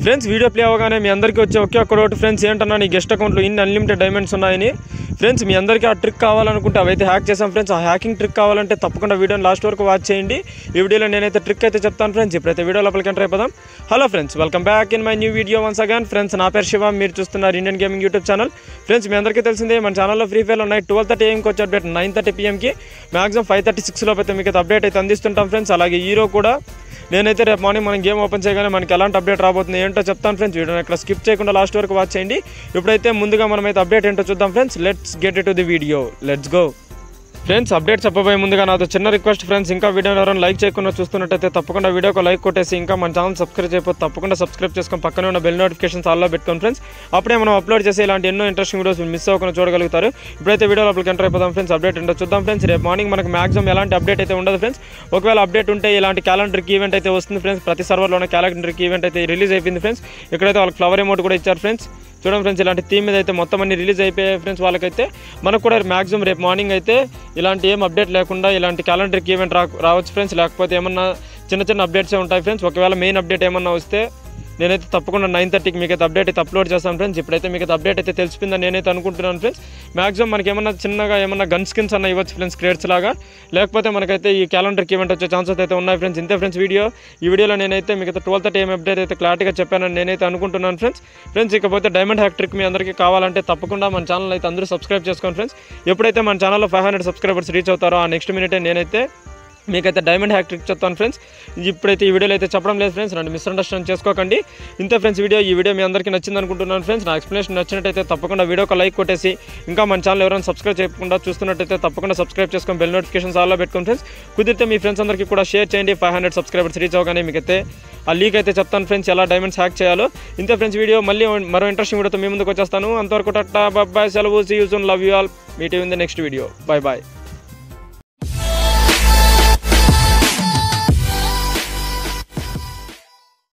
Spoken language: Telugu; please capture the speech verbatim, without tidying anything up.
ఫ్రెండ్స్ వీడియో ప్లే అవగానే మీ అందరికీ వచ్చే ఒకే ఒక్క డౌట్ ఫ్రెండ్స్ ఏంటన్నా నీ గెస్ట్ అకౌంట్లో ఇన్ని అన్లిమిటెడ్ డైమండ్స్ ఉన్నాయని. ఫ్రెండ్స్ మీ అందరికీ ఆ ట్రిక్ కావాలనుకుంటే అవైతే హ్యాక్ చేసాం ఫ్రెండ్స్. ఆ హ్యాకింగ్ ట్రిక్ కావాలంటే తప్పకుండా వీడియోని లాస్ట్ వరకు వాచ్ చేయండి. ఈ వీడియోలో నేనైతే ట్రిక్ అయితే చెప్తాను ఫ్రెండ్స్. ఇప్పుడైతే వీడియో లోపలికి ఎంటర్ అయిపోదాం. Hello friends, welcome back in my new video once again. Friends నా పేరు శివ, మీరు చూస్తున్నారు Indian gaming YouTube channel. Friends మీ అందరికీ తెలిసిందే మన ఛానల్లో ఫ్రీ ఫైర్ ఉన్నాయి. ట్వెల్వ్ థర్టీ ఏఎంకి వచ్చే అప్డేట్ నైన్ థర్టీ పిఎంకి మ్యాక్సిమం ఫైవ్ థర్టీ సిక్స్ లోపు అయితే మీకు అయితే అప్డేట్ అయితే అందిస్తుంటాం ఫ్రెండ్స్. అలాగే హీరో కూడా నేనైతే రేపు మార్నింగ్ మనం గేమ్ ఓపెన్ చేయగానే మనకి ఎలాంటి అప్డేట్ రాబోతుంది ఏంటో చెప్తాను ఫ్రెండ్స్. వీడియోని ఇక్కడ స్కిప్ చేయకుండా లాస్ట్ వరకు వాచ్ చేయండి. ఇప్పుడైతే ముందుగా మనమైతే అప్డేట్ ఏంటో చూద్దాం friends. Let's get it to the video, let's go. Friends update చెప్పబోయే ముందుగా నాతో చిన్న రిక్వెస్ట్ ఫ్రెండ్స్, ఇంకా వీడియోని ఎవరైనా లైక్ చేయకుండా చూస్తున్నట్టయితే తప్పకుండా వీడియోకి లైక్ కొట్టేసి, ఇంకా మన ఛానల్ సబ్స్క్రైబ్ చేయకపోతే తప్పకుండా సబ్స్క్రైబ్ చేసుకొని పక్కనే ఉన్న బెల్ నోటిఫికేషన్స్ ఆల్లో పెట్టుకోండి ఫ్రెండ్స్. అప్పుడే మనం అప్లోడ్ చేసే ఇలాంటి ఎన్నో ఇంట్రెస్టింగ్ వీడియోస్ మిస్ అవ్వకుండా చూడగలుగుతారు. ఇప్పుడైతే వీడియో లోపలికి ఎంటర్ అయిపోదాం ఫ్రెండ్స్. అప్డేట్ ఏంటో చూద్దాం ఫ్రెండ్స్. రేపు మార్నింగ్ మనకు మ్యాక్సిమం ఎలాంటి అప్డేట్ అయితే ఉండదు ఫ్రెండ్స్. ఒకవేళ అప్డేట్ ఉంటే ఇలాంటి క్యాలెండర్కి ఈవెంట్ అయితే వస్తుంది ఫ్రెండ్స్. ప్రతి సర్వర్లోనే క్యాలెండర్కి ఈవెంట్ అయితే రిలీజ్ అయిపోయింది ఫ్రెండ్స్. ఇక్కడైతే వాళ్ళకి ఫ్లవర్ అమౌంట్ కూడా ఇచ్చారు ఫ్రెండ్స్. చూడండి ఫ్రెండ్స్, ఇలాంటి థీమ్ మీద అయితే మొత్తం అన్ని రిలీజ్ అయిపోయాయి ఫ్రెండ్స్. వాళ్ళకైతే మనకు కూడా మ్యాక్సిమం రేపు మార్నింగ్ అయితే ఇలాంటి ఏం అప్డేట్ లేకుండా ఇలాంటి క్యాలెండర్కి ఈవెంట్ రా రావచ్చు ఫ్రెండ్స్. లేకపోతే ఏమన్నా చిన్న చిన్న అప్డేట్సే ఉంటాయి ఫ్రెండ్స్. ఒకవేళ మెయిన్ అప్డేట్ ఏమన్నా వస్తే నేనైతే తప్పకుండా నైన్ థర్టీకి మీకైతే అప్డేట్ అయితే అప్లోడ్ చేస్తాను ఫ్రెండ్స్. ఇప్పుడైతే మీకు అప్డేట్ అయితే తెలిసిపోయిందని నేనైతే అనుకుంటున్నాను ఫ్రెండ్స్. మ్యాక్సిమం మనకి ఏమన్నా చిన్నగా ఏమన్నా గన్ స్కిన్స్ అన్న ఇవ్వచ్చు ఫ్రెండ్స్, క్రేట్స్ లాగా. లేకపోతే మనకైతే ఈ క్యాలెండర్కి ఈవెంట్ వచ్చే ఛాన్సెస్ అయితే ఉన్నాయి ఫ్రెండ్స్. ఇంతే ఫ్రెండ్స్ వీడియో. ఈ వీడియోలో నేనైతే మీకు ట్వెల్వ్ థర్టీ ఏం అప్డేట్ అయితే క్లారిటీగా చెప్పానని నేనైతే అనుకుంటున్నాను ఫ్రెండ్స్. ఫ్రెండ్స్ ఇకపోతే డైమండ్ హ్యాక్ ట్రిక్ మీ అందరికీ కావాలంటే తప్పకుండా మన ఛానల్ అయితే అందరూ సబ్స్క్రైబ్ చేసుకోండి ఫ్రెండ్స్. ఎప్పుడైతే మన ఛానల్లో ఫైవ్ హండ్రెడ్ సబ్స్క్రైబర్స్ రీచ్ అవుతారో ఆ నెక్స్ట్ మినిటే నేనైతే మీకైతే డైమండ్ హ్యాక్ ట్రిక్ చెప్తాను ఫ్రెండ్స్. ఇప్పుడైతే ఈ వీడియోలో అయితే చెప్పడం లేదు ఫ్రెండ్స్, నన్ను మిస్అండర్స్టాండ్ చేసుకోకండి. ఇంతే ఫ్రెండ్స్ వీడియో. ఈ వీడియో మీ అందరికీ నచ్చింది అనుకుంటున్నాను ఫ్రెండ్స్. నా ఎక్స్ప్లెనేషన్ నచ్చినట్టయితే తప్పకుండా వీడియోకి లైక్ కొట్టేసి, ఇంకా మన ఛానల్ ఎవరైనా సబ్స్క్రైబ్ చేయకుండా చూస్తున్నట్టయితే తప్పకుండా సబ్స్క్రైబ్ చేసుకొని బెల్ నోటిఫికేషన్స్ ఆల్లో పెట్టుకోండి ఫ్రెండ్స్. కుదిరితే మీ ఫ్రెండ్స్ అందరికీ కూడా షేర్ చేయండి. ఫైవ్ హండ్రెడ్ సబ్స్క్రైబర్స్ రీచ్ అవగానే మీకైతే ఆ లీక్ అయితే చెప్తాను ఫ్రెండ్స్, ఎలా డైమండ్స్ హ్యాక్ చేయాలో. ఇంతే ఫ్రెండ్స్ వీడియో. మళ్ళీ మరో ఇంట్రెస్టింగ్ వీడియోతో మీ ముందుకు వచ్చేస్తాను. అంతవరకు టాటా, బాయ్, సెలవు, see you soon, love you all. Meet you in the next video. Bye bye.